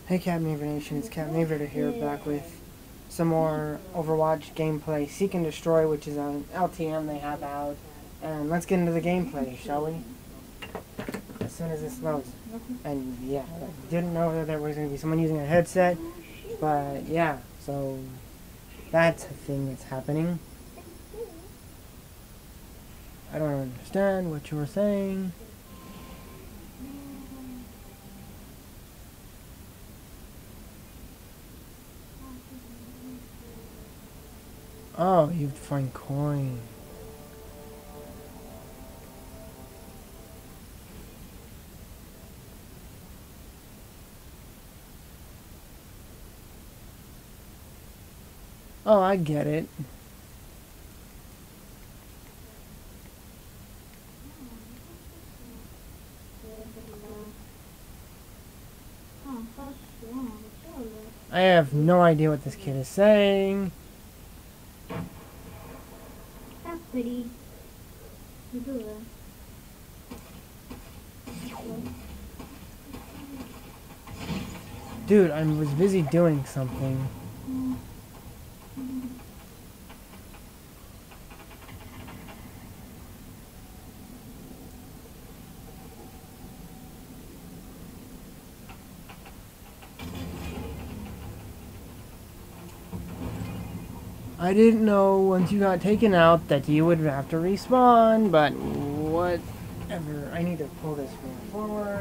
Hey Cat Maver Nation, it's Cat Maver here back with some more Overwatch gameplay. Seek and Destroy, which is an LTM they have out. And let's get into the gameplay, shall we? As soon as this loads. And yeah, I didn't know that there was going to be someone using a headset. But yeah, so that's a thing that's happening. I don't understand what you were saying. Oh, you have to find coin. Oh, I get it. I have no idea what this kid is saying. That's pretty. Dude, I was busy doing something. I didn't know once you got taken out that you would have to respawn, but whatever. I need to pull this more forward.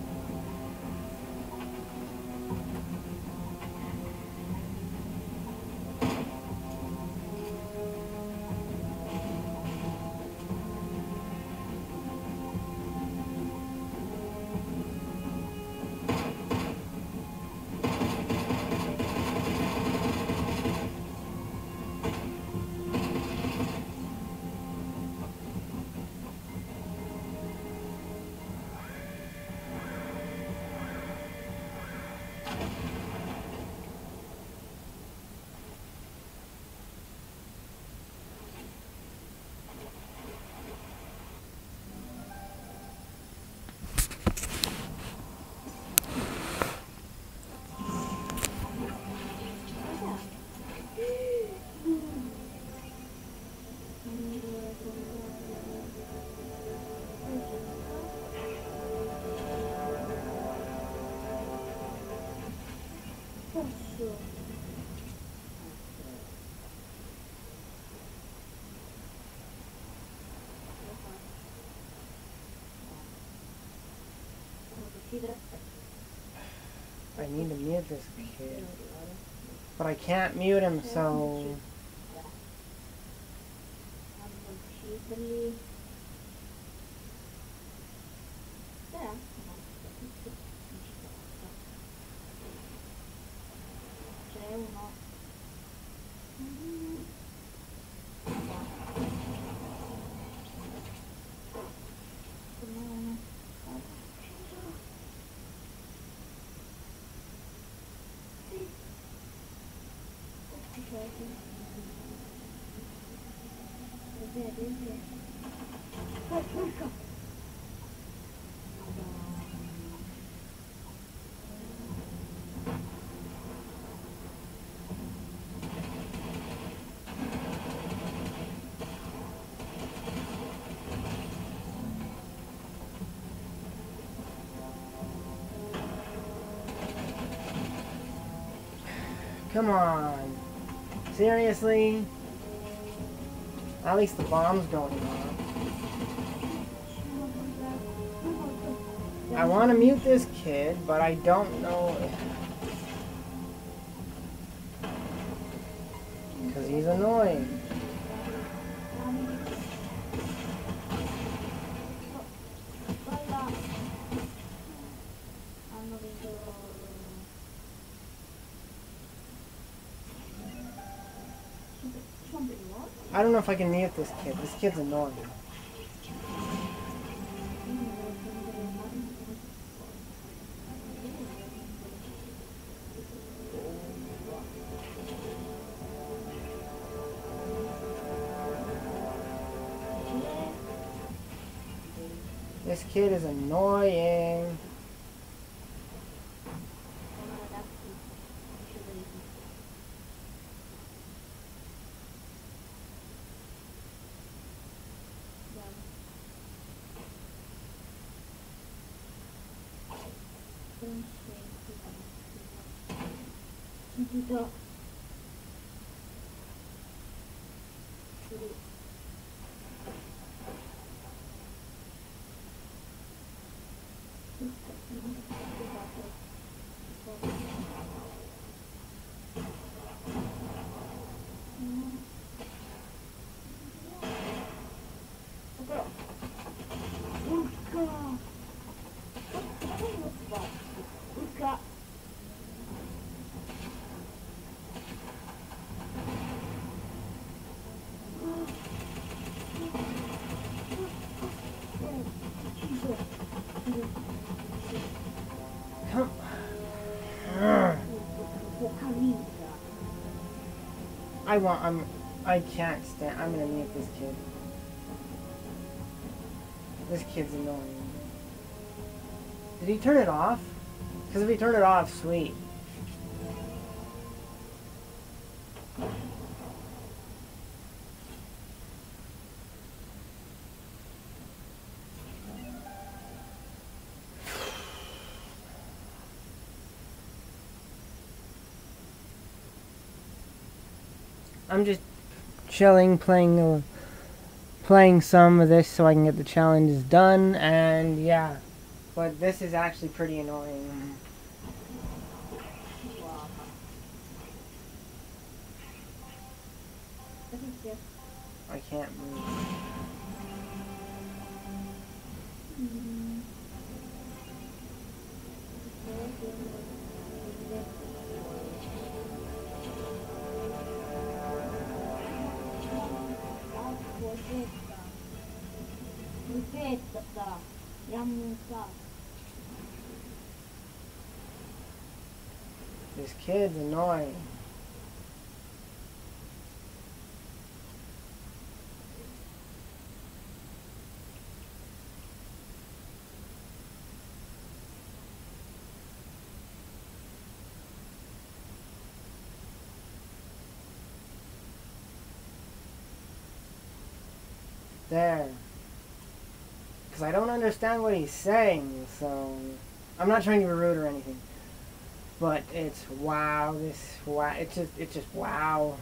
I need to mute this kid. But I can't mute him, so... Come on. Seriously? At least the bomb's going off. I want to mute this kid, but I don't know if... because he's annoying. I don't know if I can mute this kid. This kid's annoying. This kid is annoying. だ。 Come. I can't stand. I'm gonna mute this kid. This kid's annoying. Did he turn it off? Because if he turned it off, sweet. I'm just chilling, playing some of this so I can get the challenges done, and yeah. But this is actually pretty annoying. I can't move. This kid's annoying. There. Because I don't understand what he's saying, so I'm not trying to be rude or anything. But it's wow, it's just wow.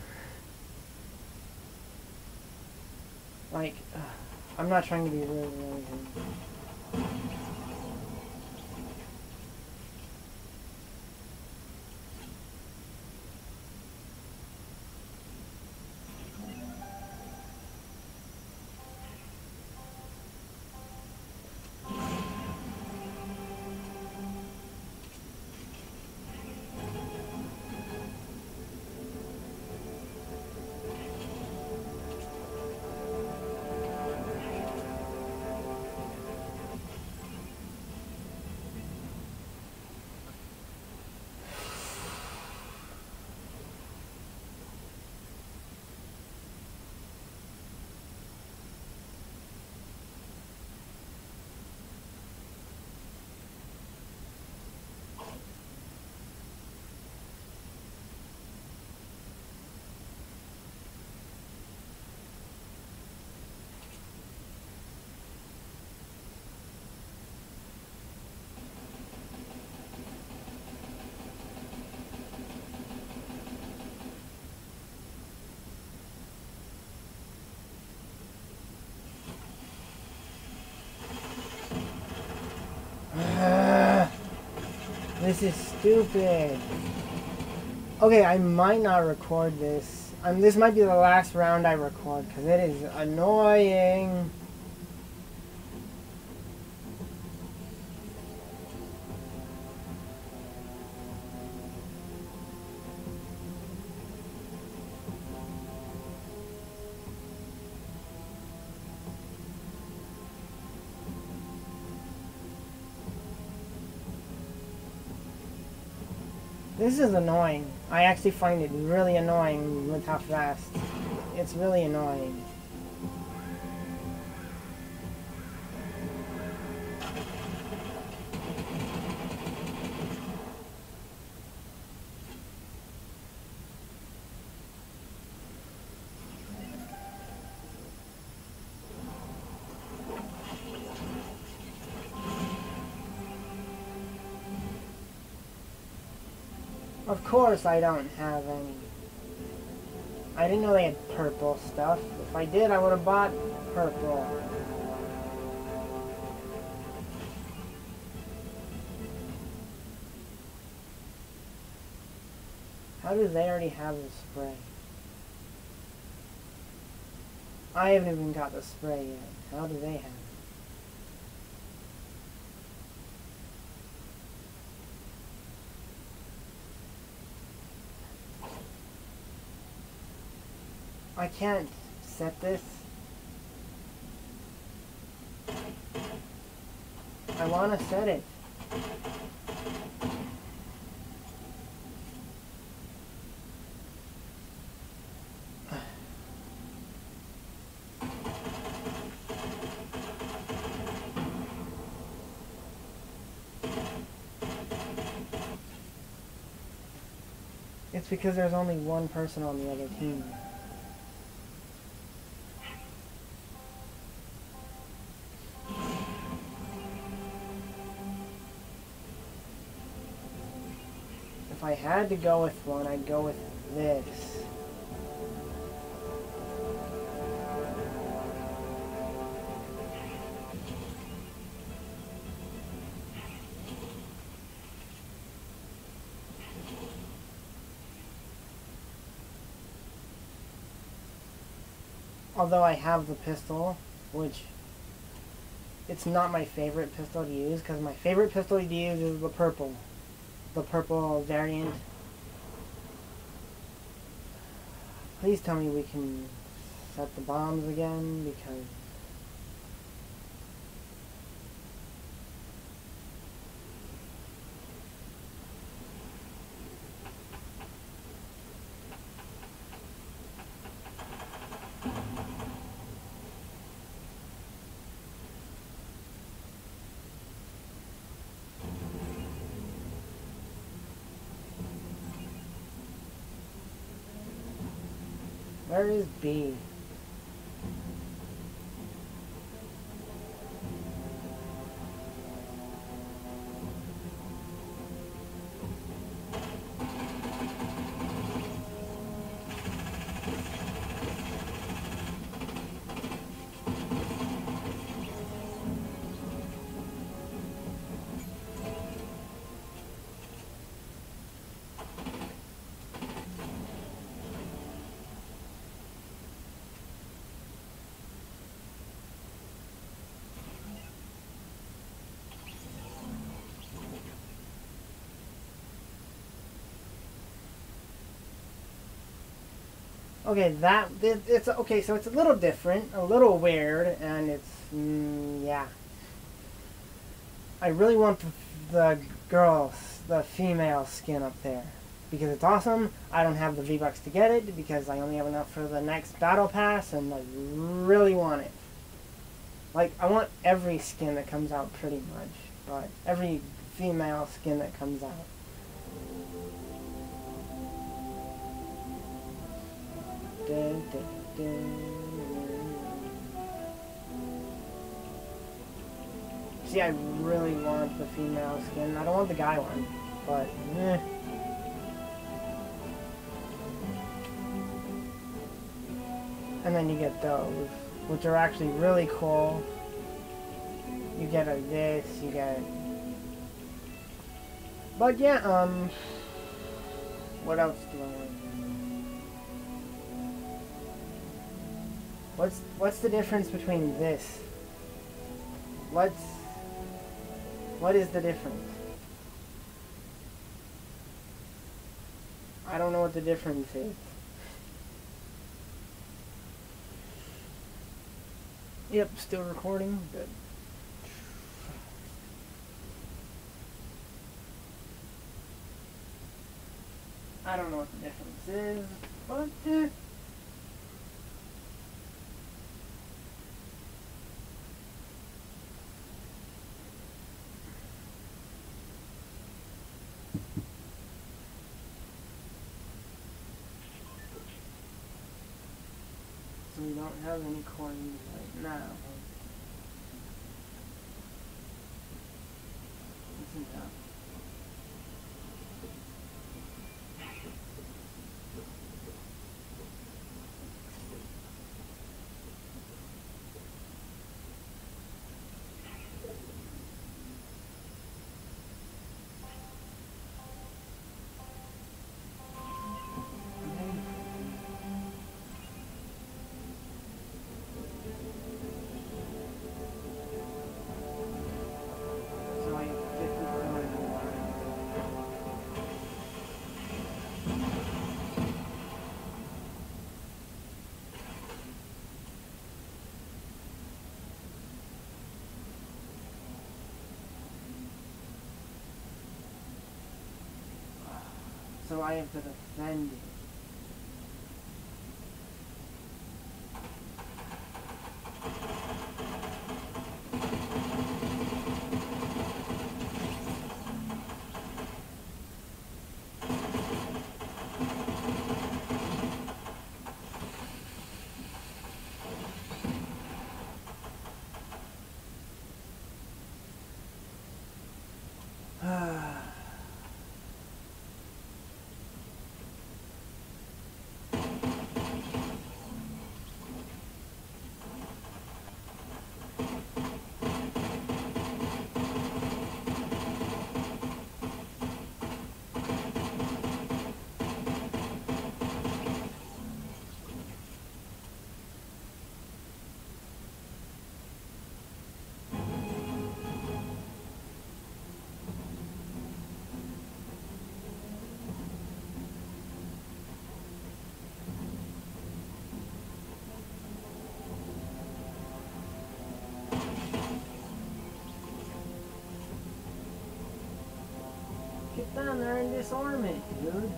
Like, I'm not trying to be rude or anything. This is stupid. Okay, I might not record this. This might be the last round I record because it is annoying. This is annoying. I actually find it really annoying with how fast. It's really annoying. Of course I don't have any. I didn't know they had purple stuff. If I did, I would have bought purple. How do they already have the spray? I haven't even got the spray yet. How do they have it? I can't set this. I want to set it. It's because there's only one person on the other team. If I had to go with one, I'd go with this. Although I have the pistol, which it's not my favorite pistol to use, because my favorite pistol to use is the purple variant. Please tell me we can set the bombs again, because where is B? Okay, it's okay. So it's a little different, a little weird, and it's yeah. I really want the the female skin up there because it's awesome. I don't have the V-Bucks to get it because I only have enough for the next battle pass, and I really want it. Like I want every skin that comes out pretty much, but every female skin that comes out. Dun, dun, dun. See, I really want the female skin. I don't want the guy one, but eh. And then you get those, which are actually really cool. You get this, you get... But yeah, what else do I want? What's the difference between this? What is the difference? I don't know what the difference is. Yep, still recording. Good. I don't know what the difference is, but so we don't have any coins right now. Isn't that? so I have to defend it. Get down there and disarm it, dude.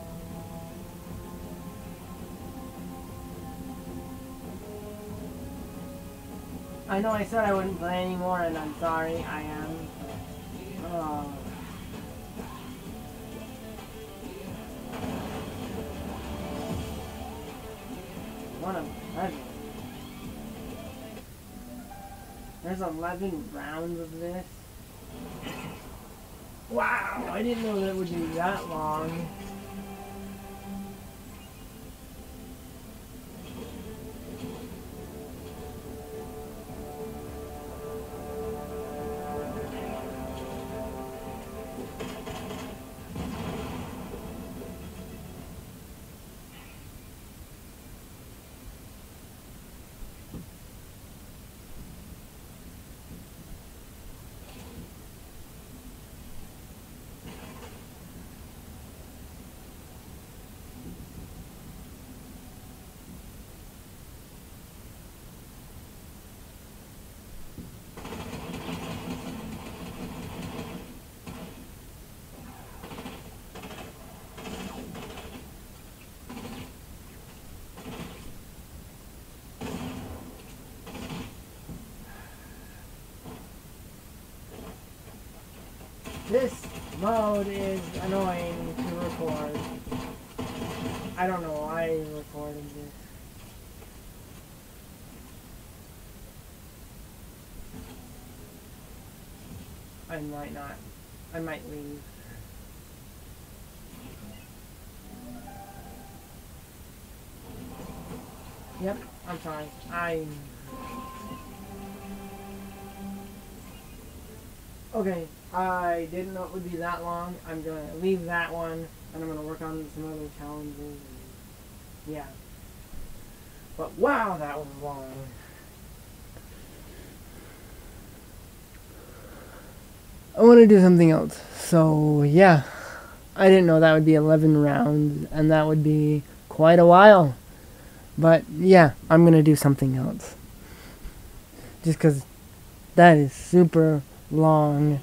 I know I said I wouldn't play anymore, and I'm sorry, I am. Oh. What a pleasure. There's 11 rounds of this. Wow, I didn't know that it would be that long. This mode is annoying to record. I don't know why I recorded this. I might not. I might leave. Yep, I'm sorry. Okay, I didn't know it would be that long. I'm gonna leave that one, and I'm gonna work on some other challenges. And yeah. But wow, that was long. I want to do something else. So yeah, I didn't know that would be 11 rounds, and that would be quite a while. But yeah, I'm gonna do something else. Just because that is super long.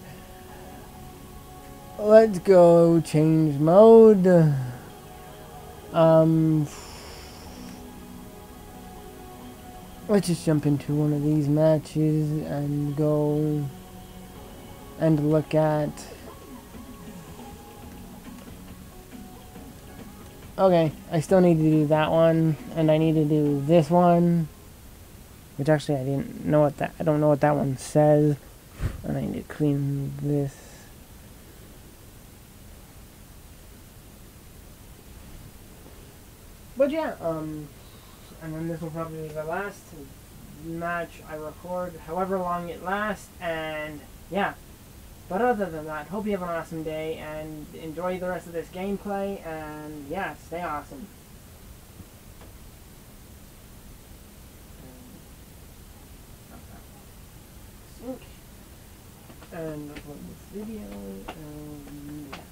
Let's go change mode. Let's just jump into one of these matches and go and look at. Okay, I still need to do that one, and I need to do this one, which actually I don't know what that one says, and I need to clean this. But yeah, and then this will probably be the last match I record, however long it lasts, and yeah. But other than that, hope you have an awesome day, and enjoy the rest of this gameplay, and yeah, stay awesome. And upload this video, and yeah.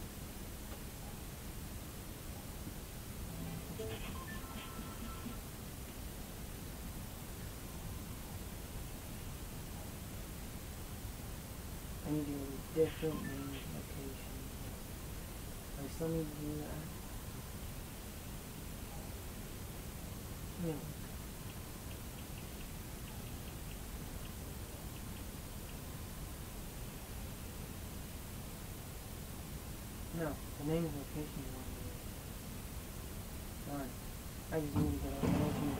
I need to go to a different main location. I still need to do that. No. No, the name is location is wrong. Darn. I just need to get a location.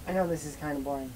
I know this is kind of boring.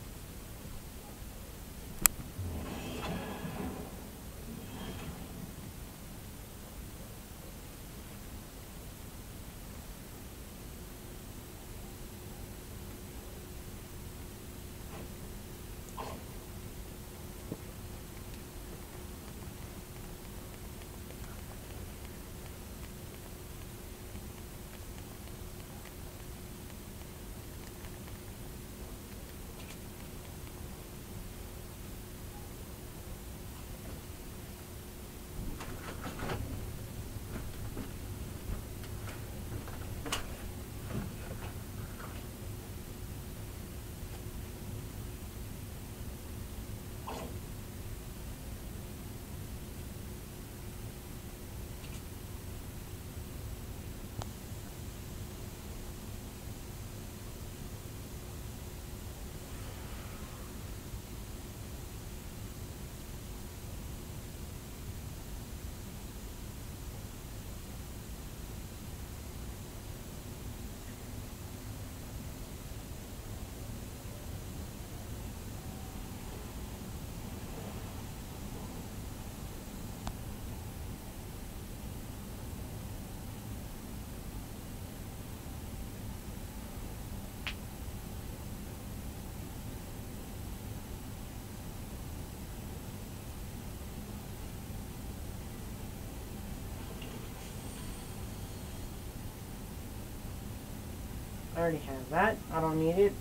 I already have that. I don't need it.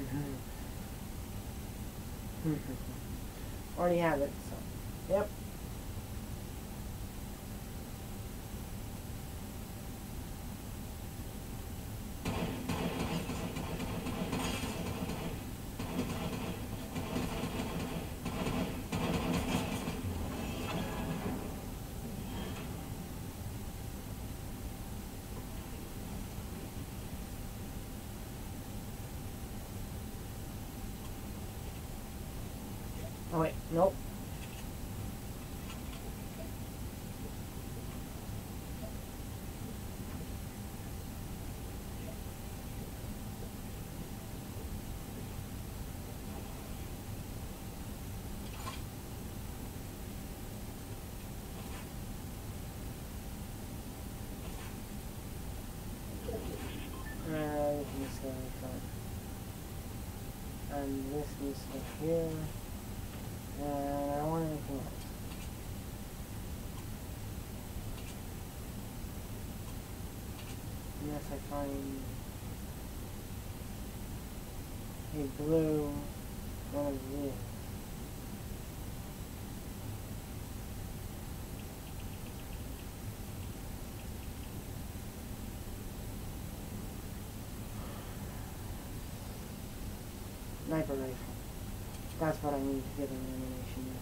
Already have it, so yep. Oh wait, nope. This needs to go and this needs to go here. And I don't want anything else. Unless I find a blue one of these. Sniper rifle. That's what I need to get an animation there.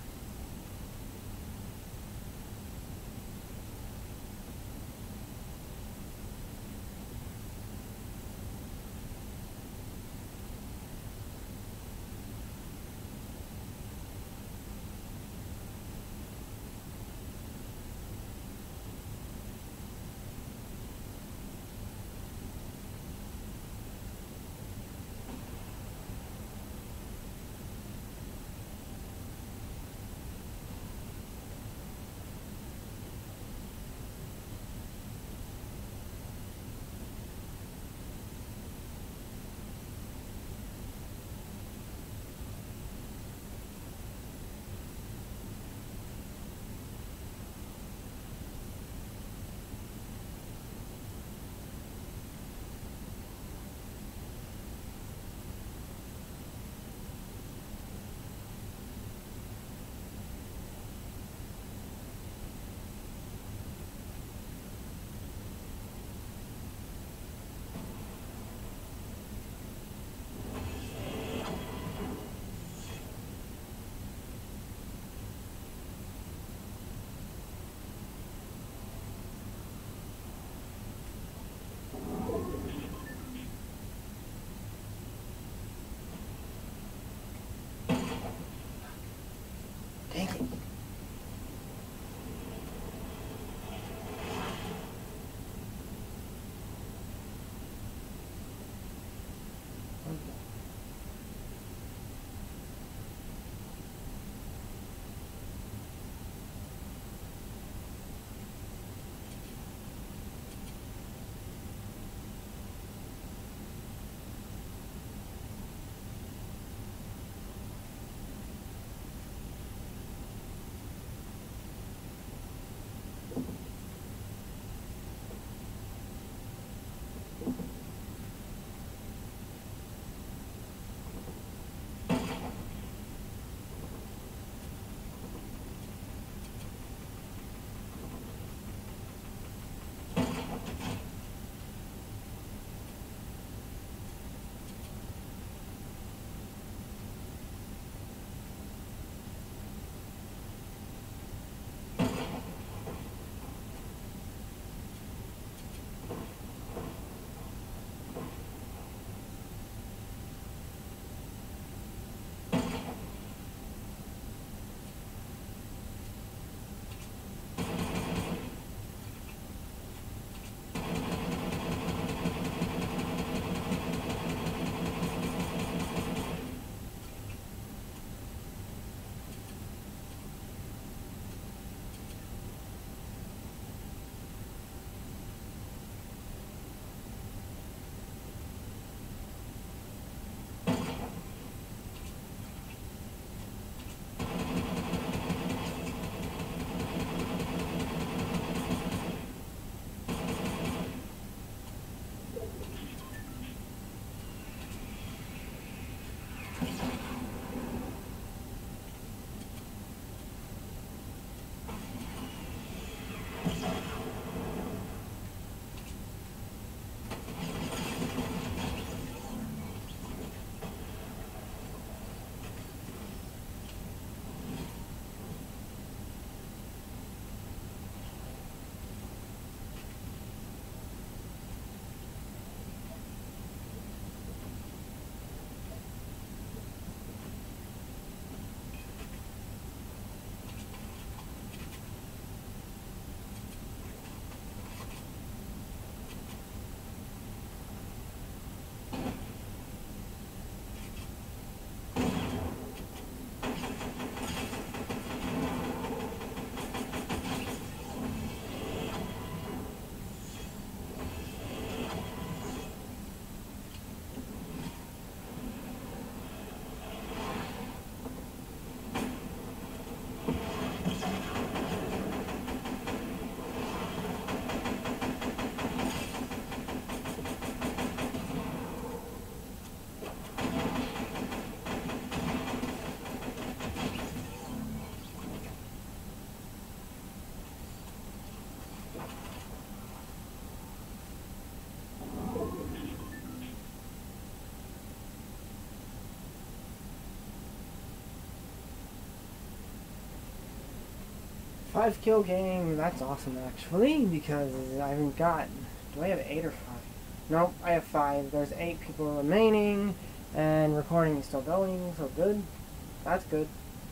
5 kill game. That's awesome actually, because I haven't got. Do I have 8 or 5? Nope, I have 5. There's 8 people remaining, and recording is still going. So good. That's good.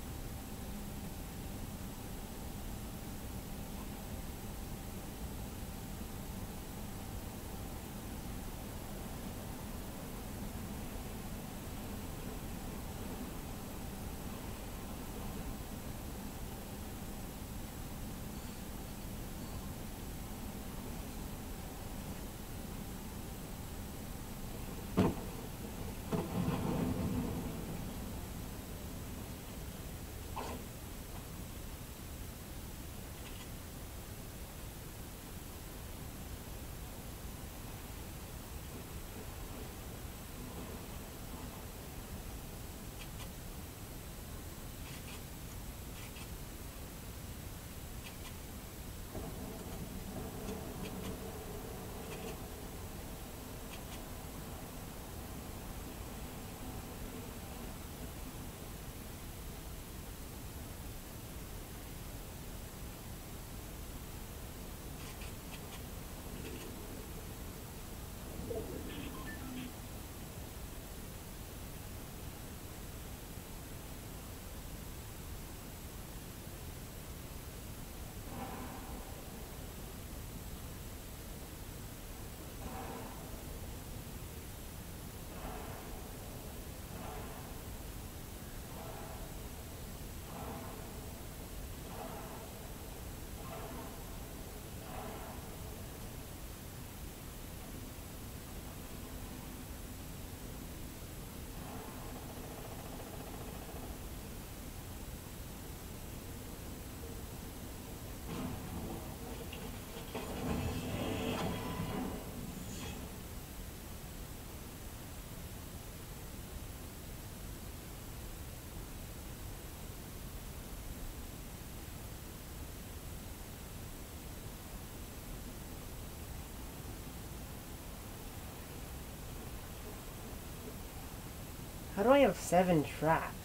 How do I have 7 traps?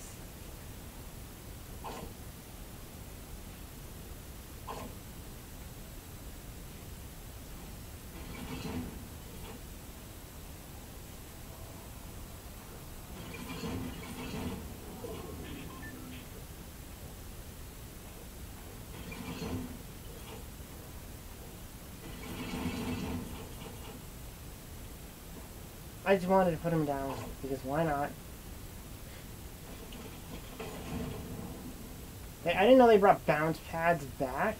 I just wanted to put him down, because why not? I didn't know they brought bounce pads back.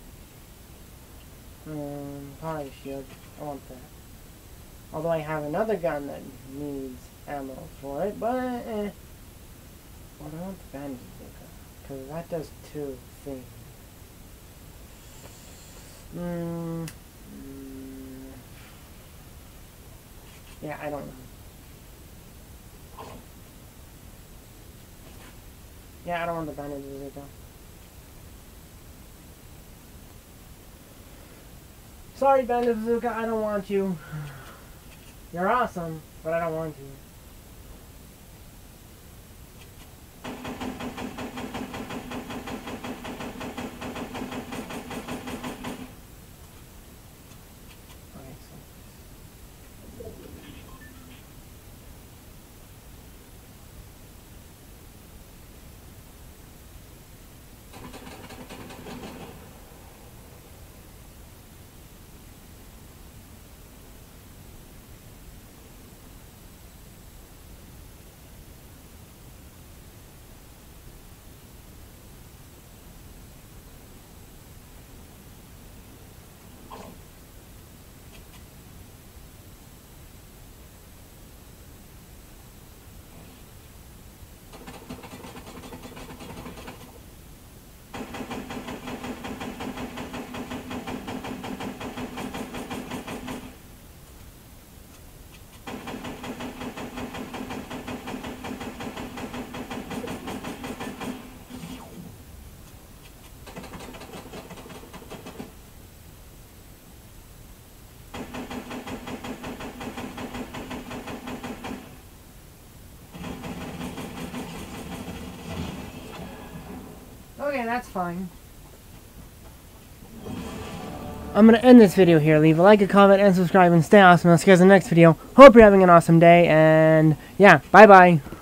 Probably shield. I want that. Although I have another gun that needs ammo for it, but well, I want the bandage because that does 2 things. Yeah, I don't know. Yeah, I don't want the bandage bazooka. Sorry, bandage bazooka, I don't want you. You're awesome, but I don't want you. Okay, that's fine. I'm going to end this video here. Leave a like, a comment, and subscribe, and stay awesome. I'll see you guys in the next video. Hope you're having an awesome day, and yeah, bye-bye.